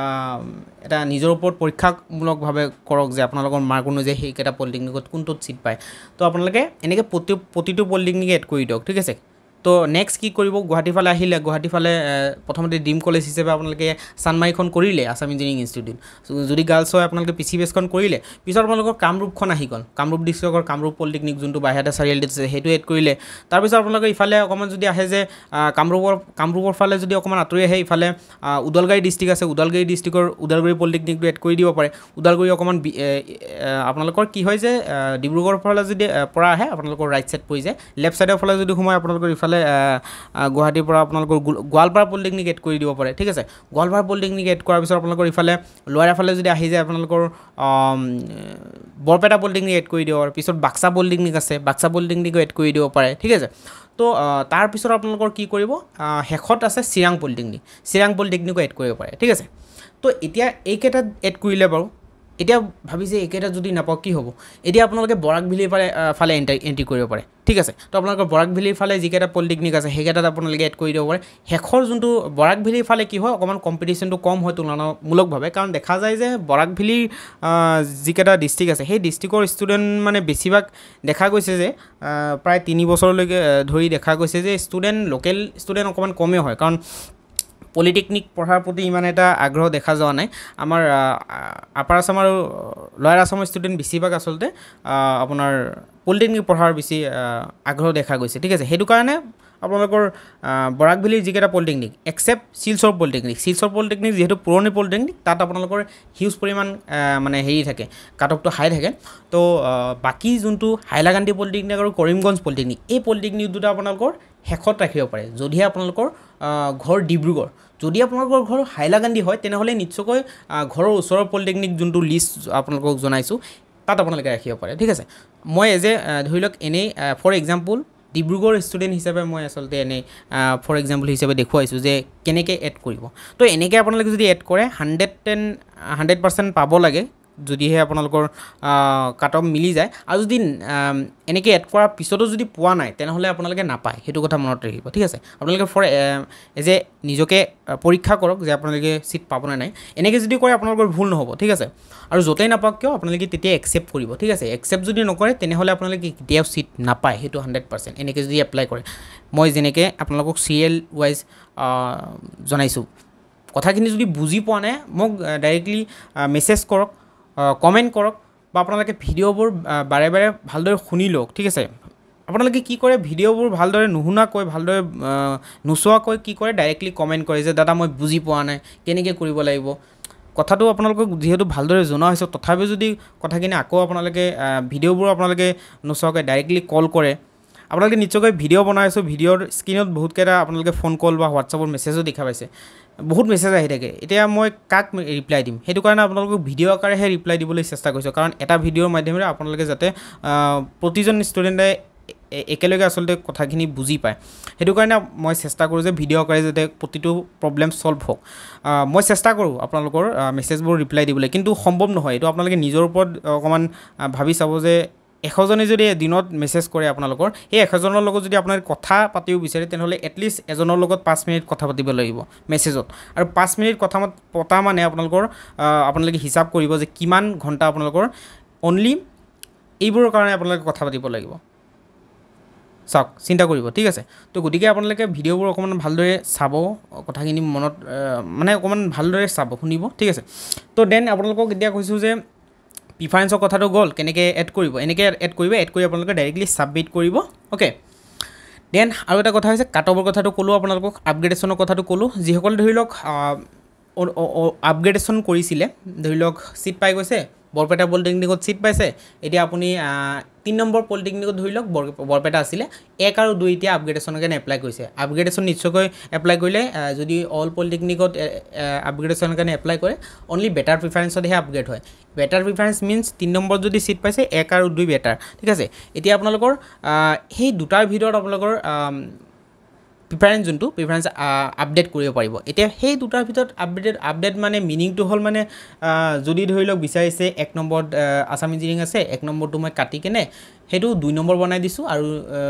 এটা নিজৰ ওপৰত পৰীক্ষামূলকভাৱে কৰক যে আপোনালোকৰ মাৰ্ক অনুযায়ী সেইকেইটা পলিটেকনিকত কোনটোত ছিট পায় তো আপোনালোকে এনেকৈ প্ৰতিটো পলিটেকনিকে এড কৰি দিয়ক ঠিক আছে তো নেক্সট কি কৰিব গুৱাহাটী ফালে আহিলে গুৱাহাটী ফালে প্ৰথমতে ড্ৰিম কলেজ হিচাপে আপোনালোকে চানমাৰীখন কৰিলে আছাম ইঞ্জিনিয়াৰিং ইনষ্টিটিউট যদি গাৰ্লছ হয় আপোনালোকে পি চি বেছখন কৰিলে পিছত আপোনালোকৰ কামৰূপখন আহি গ'ল কামৰূপ ডিষ্ট্ৰিক্টৰ কামৰূপ পলিটেকনিক যোনটো বাহিৰতে চাৰিআলিত আছে সেইটো এড কৰিলে তাৰপিছত আপোনালোকে ইফালে অকণমান যদি আহে যে কামৰূপৰ ফালে যদি অকণমান আঁতৰি আহে ইফালে ওদালগুৰি ডিষ্ট্ৰিক্ট আছে ওদালগুৰি ডিষ্ট্ৰিক্টৰ ওদালগুৰি পলিটেকনিকটো এড কৰি দিব পাৰে ওদালগুৰি অকণমান আপোনালোকৰ কি হয় যে ডিব্ৰুগড়ৰ ফালে যদি পৰা আহে আপোনালোকৰ ৰাইট ছাইড পৰি যায় লেফ্ট ছাইডৰ ফালে যদি সোমায় আপোনালোকৰ ইফালে গুৱাহাটীৰ পৰা আপোনালোকৰ গোৱালপাৰা পলিটেকনিক এড কৰি দিব পাৰে ঠিক আছে গোৱালপাৰা পলিটেকনিক এড কৰাৰ পিছত আপোনালোকৰ ইফালে লোৱাৰৰ ফালে যদি আহি যায় আপোনালোকৰ বৰপেটা পলিটেকনিক এড কৰি দিব পাৰে পিছত বাক্সা পলিটেকনিক আছে বাক্সা পলিটেকনিকো এড কৰি দিব পাৰে ঠিক আছে তো তাৰপিছত আপোনালোকৰ কি কৰিব শেষত আছে চিৰাং পলিটেকনিকো এড কৰিব পাৰে ঠিক আছে তো এতিয়া এইকেইটা এড কৰিলে বাৰু এতিয়া ভাবিছে এইকেইটা যদি নাপাওঁ কি হ'ব এতিয়া আপোনালোকে বৰাক ভেলীৰ ফালে এণ্ট্ৰি কৰিব পাৰে ঠিক আছে তো আপোনালোকৰ বৰাক ভেলীৰ ফালে যিকেইটা পলিটেকনিক আছে সেইকেইটাত আপোনালোকে এড কৰি দিব পাৰে শেষৰ যোনটো বৰাক ভেলীৰ ফালে কি হয় অকণমান কম্পিটিশ্যনটো কম হয় তুলনামূলকভাৱে কাৰণ দেখা যায় যে বৰাক ভেলীৰ যিকেইটা ডিষ্ট্ৰিক্ট আছে সেই ডিষ্ট্ৰিক্টৰ ষ্টুডেণ্ট মানে বেছিভাগ দেখা গৈছে যে প্ৰায় 3 বছৰলৈকে ধৰি দেখা গৈছে যে লোকেল ষ্টুডেণ্ট অকণমান কমেই হয় কাৰণ পলিটেকনিক পঢ়াৰ প্ৰতি ইমান এটা আগ্ৰহ দেখা যোৱা নাই আমাৰ আপাৰ আছাম আৰু লৱাৰ আছামৰ ষ্টুডেণ্ট বেছিভাগ আচলতে আপোনাৰ পলিটেকনিক পঢ়াৰ বেছি আগ্ৰহ দেখা গৈছে ঠিক আছে সেইটো কাৰণে আপোনালোকৰ বৰাক ভেলীৰ যিকেইটা পলিটেকনিক এক্সেপ্ট শিলচৰ পলিটেকনিক যিহেতু পুৰণি পলিটেকনিক তাত আপোনালোকৰ হিউজ পৰিমাণ মানে হেৰি থাকে কাট অফটো হাই থাকে তো বাকী যোনটো হাইলাকান্দি পলিটেকনিক আৰু কৰিমগঞ্জ পলিটেকনিক এই পলিটেকনিক দুটা আপোনালোকৰ শেষত ৰাখিব পাৰে যদিহে আপোনালোকৰ ঘৰ ডিব্ৰুগড় যদি আপোনালোকৰ ঘৰ হাইলাকান্দি হয় তেনেহ'লে নিশ্চয়কৈ ঘৰৰ ওচৰৰ পলিটেকনিক যোনটো লিষ্ট আপোনালোকক জনাইছোঁ তাত আপোনালোকে ৰাখিব পাৰে ঠিক আছে মই ধৰি লওক এনেই ফৰ এক্সাম্পল ডিব্ৰুগড় ষ্টুডেণ্ট হিচাপে মই আচলতে এনেই ফৰ এক্সাম্পল হিচাপে দেখুৱাইছোঁ যে কেনেকৈ এড কৰিব তো এনেকৈ আপোনালোকে যদি এড কৰে 100% পাব লাগে যদিহে আপোনালোকৰ কাট অফ মিলি যায় আৰু যদি এনেকৈ এড কৰাৰ পিছতো যদি পোৱা নাই তেনেহ'লে আপোনালোকে নাপায় সেইটো কথা মনত ৰাখিব ঠিক আছে আপোনালোকে নিজকে পৰীক্ষা কৰক যে আপোনালোকে চিট পাবনে নাই এনেকৈ যদি কৰে আপোনালোকৰ ভুল নহ'ব ঠিক আছে আৰু য'তেই নাপাওক কিয় আপোনালোকে তেতিয়া একচেপ্ট কৰিব ঠিক আছে একচেপ্ট যদি নকৰে তেনেহ'লে আপোনালোকে কেতিয়াও চিট নাপায় সেইটো 100% এনেকৈ যদি এপ্লাই কৰে মই যেনেকৈ আপোনালোকক চিৰিয়েল ৱাইজ জনাইছোঁ কথাখিনি যদি বুজি পোৱা নাই মোক ডাইৰেক্টলি মেছেজ কৰক কমেণ্ট কৰক বা আপোনালোকে ভিডিঅ'বোৰ বাৰে বাৰে ভালদৰে শুনি লওক ঠিক আছে আপোনালোকে কি কৰে ভিডিঅ'বোৰ ভালদৰে নুশুনাকৈ ভালদৰে নোচোৱাকৈ কি কৰে ডাইৰেক্টলি কমেণ্ট কৰে যে দাদা মই বুজি পোৱা নাই কেনেকৈ কৰিব লাগিব কথাটো আপোনালোকক যিহেতু ভালদৰে জনোৱা হৈছে তথাপিও যদি কথাখিনি আকৌ আপোনালোকে ভিডিঅ'বোৰ আপোনালোকে নোচোৱাকৈ ডাইৰেক্টলি কল কৰে আপোনালোকে নিশ্চয়কৈ ভিডিঅ' বনাই আছোঁ ভিডিঅ'ৰ স্ক্ৰীনত বহুতকেইটা আপোনালোকে ফোন কল বা হোৱাটছআপৰ মেছেজো দেখা পাইছে বহুত মেছেজ আহি থাকে এতিয়া মই কাক ৰিপ্লাই দিম সেইটো কাৰণে আপোনালোকক ভিডিঅ' আকাৰেহে ৰিপ্লাই দিবলৈ চেষ্টা কৰিছোঁ কাৰণ এটা ভিডিঅ'ৰ মাধ্যমেৰে আপোনালোকে যাতে প্ৰতিজন ষ্টুডেণ্টে একেলগে আচলতে কথাখিনি বুজি পায় সেইটো কাৰণে মই চেষ্টা কৰোঁ যে ভিডিঅ' আকাৰে যাতে প্ৰতিটো প্ৰব্লেম ছল্ভ হওক মই চেষ্টা কৰোঁ আপোনালোকৰ মেছেজবোৰ ৰিপ্লাই দিবলৈ কিন্তু সম্ভৱ নহয় এইটো আপোনালোকে নিজৰ ওপৰত অকণমান ভাবি চাব যে 100জনে যদি দিনত মেছেজ কৰে আপোনালোকৰ সেই 100জনৰ লগত যদি আপোনালোকে কথা পাতিব বিচাৰে তেনেহ'লে এটলিষ্ট এজনৰ লগত 5 মিনিট কথা পাতিব লাগিব মেছেজত আৰু 5 মিনিট কথা পতা মানে আপোনালোকে হিচাপ কৰিব যে কিমান ঘণ্টা আপোনালোকৰ অনলি এইবোৰৰ কাৰণে আপোনালোকে কথা পাতিব লাগিব চাওক চিন্তা কৰিব ঠিক আছে তো গতিকে আপোনালোকে ভিডিঅ'বোৰ অকণমান ভালদৰে চাব কথাখিনি মনত মানে অকণমান ভালদৰে চাব শুনিব ঠিক আছে তো দেন আপোনালোকক এতিয়া কৈছোঁ যে প্ৰিফাৰেন্সৰ কথাটো গ'ল কেনেকৈ এড কৰিব এনেকৈ এড কৰি আপোনালোকে ডাইৰেক্টলি ছাবমিট কৰিব অ'কে দেন আৰু এটা কথা হৈছে কাট অফৰ কথাটো ক'লোঁ আপোনালোকক আপগ্ৰেডেশ্যনৰ কথাটো ক'লোঁ যিসকলে ধৰি লওক আপগ্ৰেডেশ্যন কৰিছিলে ধৰি লওক চিট পাই গৈছে বৰপেটা পলিটেকনিকত চিট পাইছে এতিয়া আপুনি 3 নম্বৰ পলিটেকনিকত ধৰি লওক বৰপেটা আছিলে 1 আৰু 2 এতিয়া আপগ্ৰেডেশ্যনৰ কাৰণে এপ্লাই কৰিছে আপগ্ৰেডেশ্যন নিশ্চয়কৈ এপ্লাই কৰিলে যদি অল পলিটেকনিকত আপগ্ৰেডেশ্যনৰ কাৰণে এপ্লাই কৰে অনলি বেটাৰ প্ৰিফাৰেন্সতহে আপগ্ৰেড হয় বেটাৰ প্ৰিফাৰেন্স মিনছ 3 নম্বৰত যদি চিট পাইছে 1 আৰু 2 বেটাৰ ঠিক আছে এতিয়া আপোনালোকৰ সেই দুটাৰ ভিতৰত আপোনালোকৰ প্ৰিফাৰেন্স যোনটো প্ৰিফাৰেন্স আপডেট কৰিব পাৰিব এতিয়া সেই দুটাৰ ভিতৰত আপডেট মানে মিনিংটো হ'ল মানে যদি ধৰি লওক বিচাৰিছে 1 নম্বৰত আছাম ইঞ্জিনিয়াৰিং আছে 1 নম্বৰটো মই কাটি কেনে সেইটো 2 নম্বৰ বনাই দিছোঁ আৰু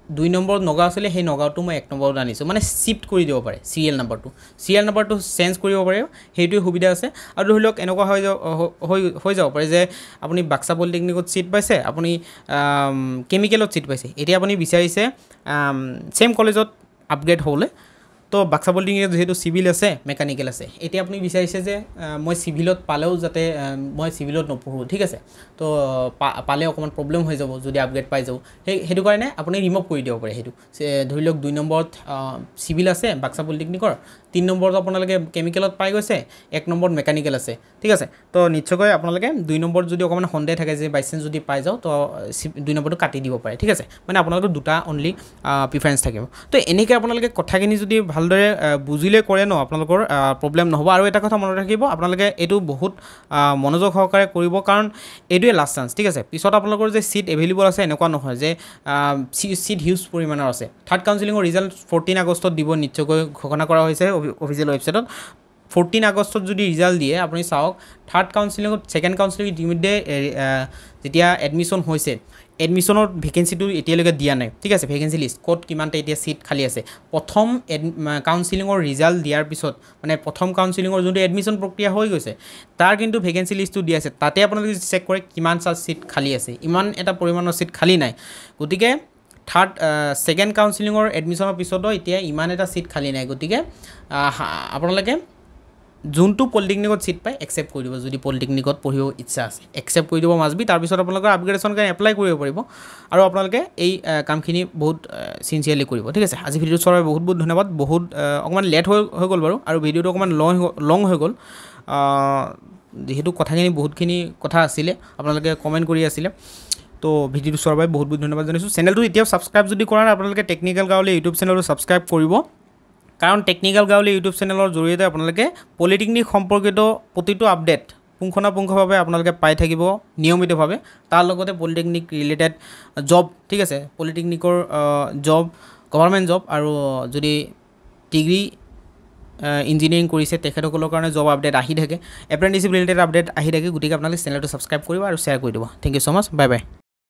2 নম্বৰত নগাঁও আছিলে সেই নগাঁওটো মই 1 নম্বৰত আনিছোঁ মানে শিফ্ট কৰি দিব পাৰে চিৰিয়েল নাম্বাৰটো চেঞ্জ কৰিব পাৰে সেইটোৱে সুবিধা আছে আৰু ধৰি লওক এনেকুৱা হৈ যাব পাৰে যে আপুনি বাক্সা পলিটেকনিকত চিট পাইছে আপুনি কেমিকেলত চিট পাইছে এতিয়া আপুনি বিচাৰিছে সেম কলেজত আপগ্ৰেড হ'বলৈ তো বাক্সা পলিটেকনিকত যেহেতু সিভিল আছে মেকানিকেল আছে এতিয়া আপুনি বিচাৰিছে যে মই সিভিলত পালেও যাতে মই সিভিলত নপঢ়ো ঠিক আছে তো পালে অকমান প্ৰবলেম হৈ যাব যদি আপগ্ৰেড পাই যাও হেতু কাৰণে আপুনি ৰিমুভ কৰি দিব পাৰে হেতু ধৰি লওক 2 নম্বৰত সিভিল আছে বাক্সা পলিটেকনিকৰ 3 নম্বৰত আপোনালোকে কেমিকেলত পাই গৈছে 1 নম্বৰত মেকানিকেল আছে ঠিক আছে তো নিশ্চয়কৈ আপোনালোকে 2 নম্বৰত যদি অকমান সন্দেহ থাকে যে বাইচেন্স যদি পাই যাও তো 2 নম্বৰটো কাটি দিব পাৰে ঠিক আছে মানে আপোনালোকৰ দুটা অনলি প্ৰিফাৰেন্স থাকিব তো এনেকৈ আপোনালোকে কথাখিনি যদি ভালদৰে বুজিলে কৰে ন আপোনালোকৰ প্ৰবলেম নহব আৰু এটা কথা মনত ৰাখিব আপোনালোকে এটো বহুত মনোযোগ সহকাৰে কৰিব কাৰণ এটোৱে লাষ্ট চান্স ঠিক আছে পিছত আপোনালোকৰ যে সিট এভেইলেবল আছে এনেকুৱা নহয় যে সিট হিউজ পৰিমাণৰ আছে থাৰ্ড কাউন্সেলিংৰ ৰিজাল্ট 14 আগষ্টত দিব নিশ্চয়কৈ ঘোষণা কৰা হৈছে অফিচিয়েল ৱেবছাইটত 14 আগষ্টত যদি ৰিজাল্ট দিয়ে আপুনি চাওক থাৰ্ড কাউন্সেলিংত সেকেন্ড কাউন্সেলিং ইতিমধ্যে যেতিয়া এডমিশন হৈছে এডমিশনৰ ভ্যাকেন্সিটো এতিয়ালৈকে দিয়া নাই ঠিক আছে ভ্যাকেন্সি লিষ্ট কোড কিমানটা এতিয়া সিট খালি আছে প্ৰথম কাউন্সেলিংৰ ৰিজাল্ট দিয়াৰ পিছত মানে প্ৰথম কাউন্সেলিংৰ যোনটো এডমিশন প্ৰক্ৰিয়া হৈ গৈছে তাৰ কিন্তু ভ্যাকেন্সি লিষ্টটো দিয়া আছে তাতে আপোনালোকে চেক কৰে কিমান সিট খালি আছে ইমান এটা পৰিমাণৰ সিট খালি নাই গতিকে থাৰ্ড সেকেন্ড কাউন্সেলিংৰ এডমিশনৰ পিছতো এতিয়া ইমান এটা সিট খালি নাই গতিকে আপোনালোকে যোনটো পলিটেকনিকত সিট পায় একসেপ্ট কৰি দিব যদি পলিটেকনিকত পঢ়িব ইচ্ছা আছে একসেপ্ট কৰি দিব মাছবি তাৰ পিছত আপোনালোকৰ আপগ্ৰেডেশন কাৰণে এপ্লাই কৰিব পাৰিব আৰু আপোনালোকে এই কামখিনি বহুত সিনচিয়াৰলি কৰিব ঠিক আছে আজি ভিডিঅ চোৱাৰ বহুত বহুত ধন্যবাদ বহুত অকমান লেট হৈ গ'ল বাৰু আৰু ভিডিঅটো অকমান লং হৈ গ'ল যেহেতু কথাখিনি বহুতখিনি কথা আছিলে আপোনালোকে কমেন্ট কৰি আছিলে তো ভিডিঅটো চোৱাৰ বাবে বহুত বহুত ধন্যবাদ জনাইছো চেনেলটো এতিয়াও সাবস্ক্ৰাইব যদি কৰা নাই আপোনালোকে টেকনিক্যাল গাওলি ইউটিউব চেনেলটো সাবস্ক্ৰাইব কৰিব কাৰণ টেকনিক্যাল গাওলি ইউটিউব চেনেলৰ জৰিয়তে আপোনালোকে পলিটেকনিক সম্পৰ্কিত প্ৰতিটো আপডেট পুংখনাপুংখভাৱে আপোনালোকে পাই থাকিব নিয়মিতভাৱে তাৰ লগতে পলিটেকনিক ৰিলেটেড জব ঠিক আছে পলিটেকনিকৰ জব গভৰ্ণমেণ্ট জব আৰু যদি ডিগ্ৰী ইঞ্জিনিয়াৰিং কৰিছে তেখেতসকলৰ কাৰণে জব আপডেট আহি থাকে এপ্ৰেন্টিসশিপ ৰিলেটেড আপডেট আহি থাকে গতিকে আপোনালোকে চেনেলটো সাবস্ক্ৰাইব কৰিব আৰু শ্বেয়াৰ কৰি দিব thank you so much bye by